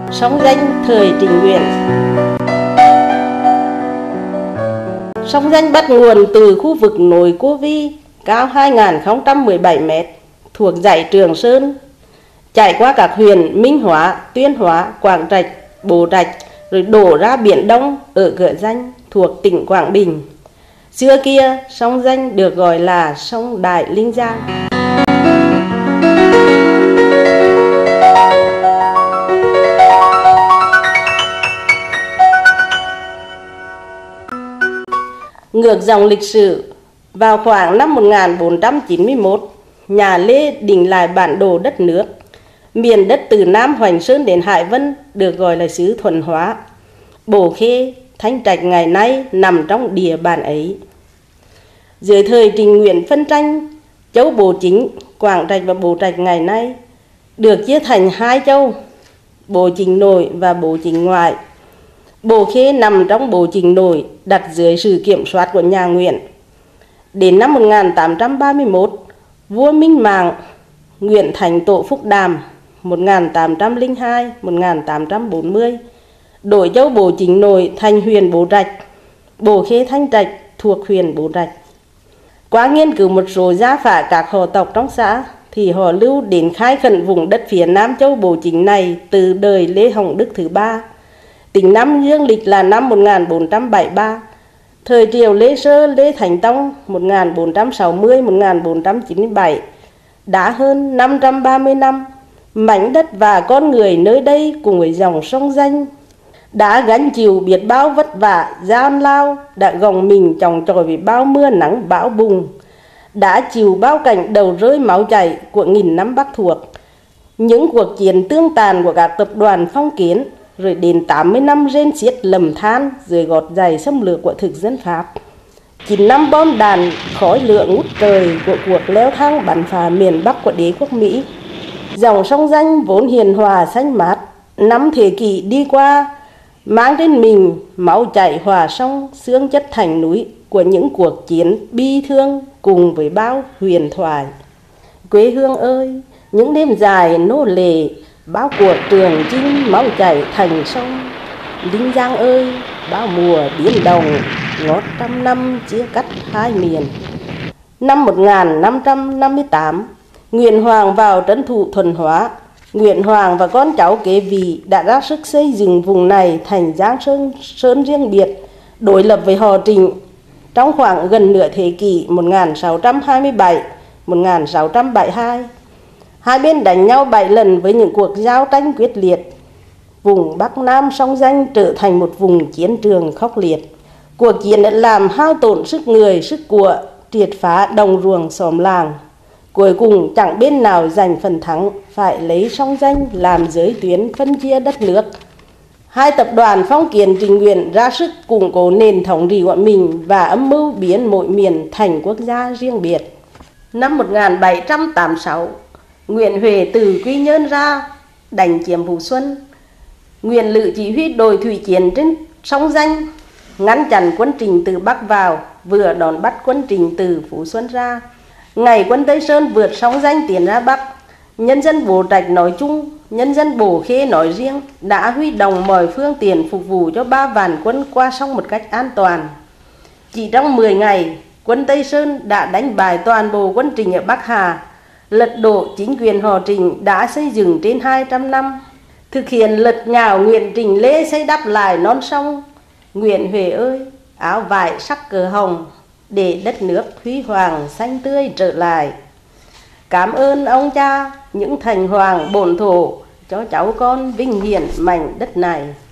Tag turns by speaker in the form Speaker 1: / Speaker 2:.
Speaker 1: Sông Danh thời Trịnh Nguyện. Sông Danh bắt nguồn từ khu vực nội Cô Vi cao 2.017 m thuộc dãy Trường Sơn, chảy qua các huyện Minh Hóa, Tuyên Hóa, Quảng Trạch, Bố Trạch rồi đổ ra Biển Đông ở Cửa Danh thuộc tỉnh Quảng Bình. Xưa kia, sông Danh được gọi là sông Đại Linh Giang. Ngược dòng lịch sử, vào khoảng năm 1491, nhà Lê định lại bản đồ đất nước. Miền đất từ Nam Hoành Sơn đến Hải Vân được gọi là xứ Thuần Hóa. Bồ Khê, Thanh Trạch ngày nay nằm trong địa bàn ấy. Dưới thời Trịnh Nguyện phân tranh, châu Bố Chính, Quảng Trạch và Bố Trạch ngày nay được chia thành hai châu, Bố Chính Nội và Bố Chính Ngoại. Bồ Khê nằm trong Bố Chính Nội, đặt dưới sự kiểm soát của nhà Nguyễn. Đến năm 1831, vua Minh Mạng, Nguyễn Thánh Tổ Phúc Đàm 1802-1840 đổi châu Bố Chính Nội thành huyện Bố Trạch, Bồ Khê Thanh Trạch thuộc huyện Bố Trạch. Qua nghiên cứu một số gia phả các họ tộc trong xã thì họ lưu đến khai khẩn vùng đất phía Nam châu Bố Chính này từ đời Lê Hồng Đức thứ ba. Tính năm dương lịch là năm 1473, thời triều Lê Sơ Lê Thánh Tông 1460-1497, đã hơn 530 năm, mảnh đất và con người nơi đây cùng với dòng sông Danh đã gánh chịu biết bao vất vả gian lao, đã gồng mình chòng chọi với bao mưa nắng bão bùng, đã chịu bao cảnh đầu rơi máu chảy của nghìn năm Bắc thuộc, những cuộc chiến tương tàn của các tập đoàn phong kiến, rồi đến 80 năm rên xiết lầm than dưới gọt giày xâm lược của thực dân Pháp, 9 năm bom đạn khói lửa ngút trời của cuộc leo thang bắn phá miền Bắc của đế quốc Mỹ. Dòng sông Danh vốn hiền hòa xanh mát, 5 thế kỷ đi qua, mang trên mình máu chảy hòa sông, xương chất thành núi của những cuộc chiến bi thương cùng với bao huyền thoại. Quê hương ơi, những đêm dài nô lệ, bao cuộc trường chinh máu chảy thành sông. Linh Giang ơi, bao mùa biến động, ngót trăm năm chia cắt hai miền. Năm 1558, Nguyễn Hoàng vào trấn thủ Thuần Hóa. Nguyễn Hoàng và con cháu kế vị đã ra sức xây dựng vùng này thành Giang Sơn riêng biệt, đối lập với họ Trịnh. Trong khoảng gần nửa thế kỷ 1627-1672, hai bên đánh nhau 7 lần với những cuộc giao tranh quyết liệt. Vùng Bắc Nam sông Danh trở thành một vùng chiến trường khốc liệt. Cuộc chiến đã làm hao tổn sức người, sức của, triệt phá đồng ruộng xóm làng. Cuối cùng chẳng bên nào giành phần thắng, phải lấy sông Danh làm giới tuyến phân chia đất nước. Hai tập đoàn phong kiến Trịnh Nguyện ra sức củng cố nền thống trị của mình và âm mưu biến mỗi miền thành quốc gia riêng biệt. Năm 1786, Nguyễn Huệ từ Quy Nhơn ra đánh chiếm Phú Xuân. Nguyễn Lữ chỉ huy đội thủy chiến trên sông Danh, ngăn chặn quân Trịnh từ Bắc vào, vừa đón bắt quân Trịnh từ Phú Xuân ra. Ngày quân Tây Sơn vượt sông Danh tiến ra Bắc, nhân dân Bố Trạch nói chung, nhân dân Bồ Khê nói riêng đã huy động mọi phương tiện phục vụ cho 3 vạn quân qua sông một cách an toàn. Chỉ trong 10 ngày, quân Tây Sơn đã đánh bại toàn bộ quân Trịnh ở Bắc Hà, lật đổ chính quyền họ Trịnh đã xây dựng trên 200 năm, thực hiện lật nhào Nguyễn Trịnh Lê xây đắp lại non sông. Nguyễn Huệ ơi, áo vải sắc cờ hồng, để đất nước huy hoàng xanh tươi trở lại. Cảm ơn ông cha, những thành hoàng bổn thổ, cho cháu con vinh hiển mảnh đất này.